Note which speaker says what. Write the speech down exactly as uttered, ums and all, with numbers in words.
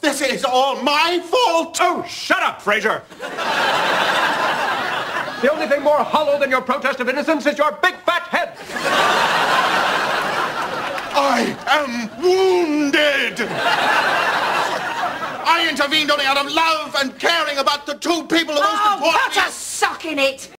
Speaker 1: This is all my fault!
Speaker 2: Oh, shut up, Fraser! The only thing more hollow than your protest of innocence is your big fat head!
Speaker 1: I am wounded! I intervened only out of love and caring about the two people who most
Speaker 3: Oh,
Speaker 1: important.
Speaker 3: put a sock in it!